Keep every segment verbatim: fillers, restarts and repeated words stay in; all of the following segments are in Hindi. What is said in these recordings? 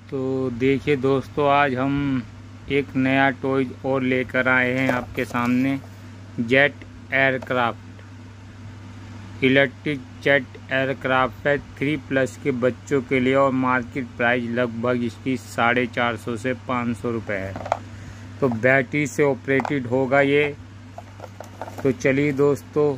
तो देखिए दोस्तों, आज हम एक नया टॉयज और लेकर आए हैं आपके सामने। Jet aircraft electric jet aircraft है थ्री प्लस के बच्चों के लिए और मार्केट प्राइस लगभग इसकी साढ़े चार सौ से पाँच सौ रुपये है। तो बैटरी से ऑपरेटेड होगा ये। तो चलिए दोस्तों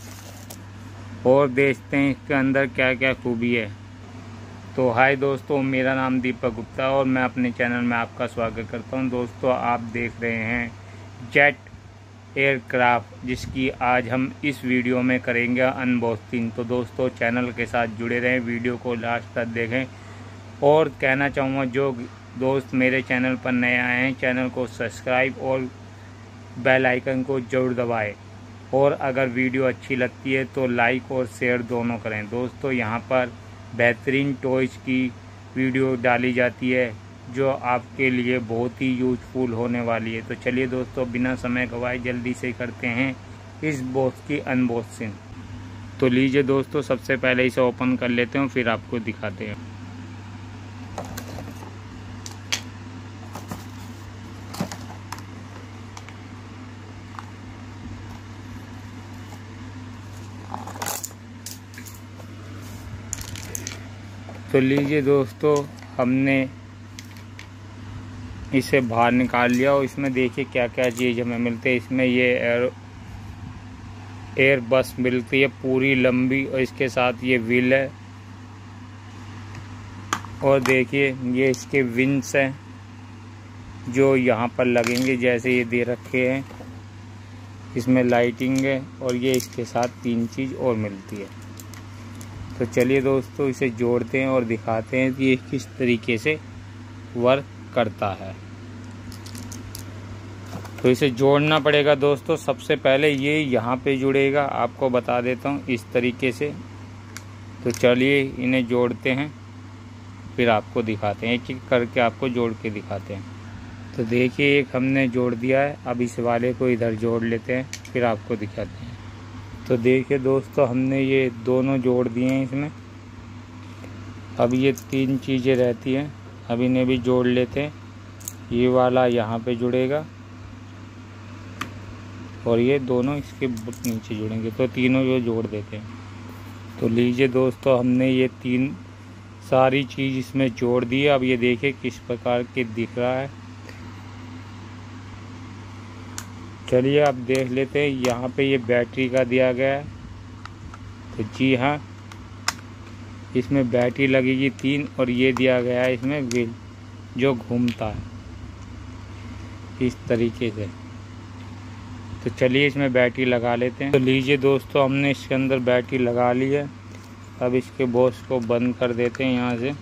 और देखते हैं इसके अंदर क्या क्या खूबी है। तो हाय दोस्तों, मेरा नाम दीपक गुप्ता और मैं अपने चैनल में आपका स्वागत करता हूं। दोस्तों आप देख रहे हैं जेट एयरक्राफ्ट, जिसकी आज हम इस वीडियो में करेंगे अनबॉक्सिंग। तो दोस्तों चैनल के साथ जुड़े रहें, वीडियो को लास्ट तक देखें। और कहना चाहूँगा जो दोस्त मेरे चैनल पर नए आए हैं, चैनल को सब्सक्राइब और बेल आइकन को जरूर दबाएं। और अगर वीडियो अच्छी लगती है तो लाइक और शेयर दोनों करें। दोस्तों यहाँ पर बेहतरीन टॉयज़ की वीडियो डाली जाती है जो आपके लिए बहुत ही यूजफुल होने वाली है। तो चलिए दोस्तों बिना समय गवाए जल्दी से करते हैं इस बॉक्स की अनबॉक्सिंग। तो लीजिए दोस्तों, सबसे पहले इसे ओपन कर लेते हैं फिर आपको दिखाते हैं। तो लीजिए दोस्तों, हमने इसे बाहर निकाल लिया और इसमें देखिए क्या क्या चीज़ हमें मिलती है। इसमें ये एयर एयर बस मिलती है पूरी लंबी और इसके साथ ये व्हील है। और देखिए ये इसके विंग्स हैं जो यहाँ पर लगेंगे जैसे ये दे रखे हैं। इसमें लाइटिंग है और ये इसके साथ तीन चीज़ और मिलती है। तो चलिए दोस्तों इसे जोड़ते हैं और दिखाते हैं कि ये किस तरीके से वर्क करता है। तो इसे जोड़ना पड़ेगा दोस्तों। सबसे पहले ये यहाँ पे जुड़ेगा, आपको बता देता हूँ इस तरीके से। तो चलिए इन्हें जोड़ते हैं फिर आपको दिखाते हैं, एक एक करके आपको जोड़ के दिखाते हैं। तो देखिए एक हमने जोड़ दिया है, अब इस वाले को इधर जोड़ लेते हैं फिर आपको दिखाते हैं। तो देखिए दोस्तों हमने ये दोनों जोड़ दिए हैं इसमें। अब ये तीन चीज़ें रहती हैं, अब इन्हें भी जोड़ लेते हैं। ये वाला यहाँ पे जुड़ेगा और ये दोनों इसके नीचे जुड़ेंगे, तो तीनों जो जोड़ देते हैं। तो लीजिए दोस्तों, हमने ये तीन सारी चीज़ इसमें जोड़ दी है। अब ये देखिए किस प्रकार के दिख रहा है। चलिए अब देख लेते हैं। यहाँ पे ये बैटरी का दिया गया है। तो जी हाँ, इसमें बैटरी लगेगी तीन और ये दिया गया है इसमें व्हील जो घूमता है इस तरीके से। तो चलिए इसमें बैटरी लगा लेते हैं। तो लीजिए दोस्तों, हमने इसके अंदर बैटरी लगा ली है। अब इसके बॉक्स को बंद कर देते हैं यहाँ से।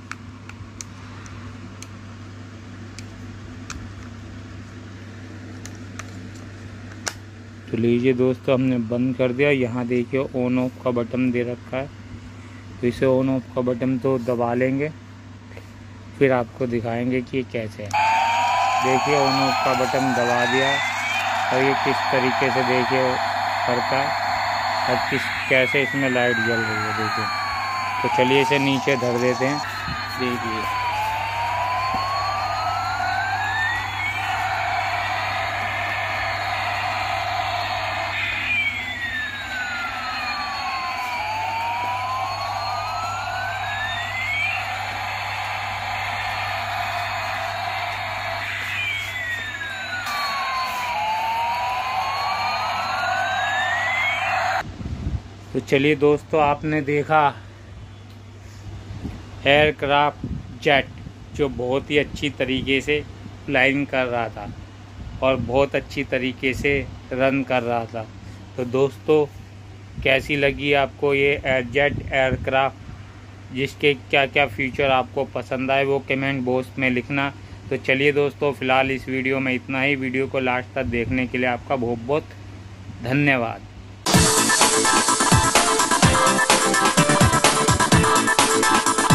तो लीजिए दोस्तों, हमने बंद कर दिया। यहाँ देखिए ऑन ऑफ का बटन दे रखा है, तो इसे ऑन ऑफ का बटन तो दबा लेंगे फिर आपको दिखाएंगे कि ये कैसे है। देखिए ऑन ऑफ का बटन दबा दिया और ये किस तरीके से देखिए करता है और किस कैसे इसमें लाइट जल रही है देखिए। तो चलिए इसे नीचे धर देते हैं। देखिए तो चलिए दोस्तों, आपने देखा एयरक्राफ्ट जेट जो बहुत ही अच्छी तरीके से फ्लाइंग कर रहा था और बहुत अच्छी तरीके से रन कर रहा था। तो दोस्तों कैसी लगी आपको ये जेट एयरक्राफ्ट, जिसके क्या क्या फीचर आपको पसंद आए वो कमेंट बॉक्स में लिखना। तो चलिए दोस्तों फ़िलहाल इस वीडियो में इतना ही। वीडियो को लास्ट तक देखने के लिए आपका बहुत बहुत धन्यवाद।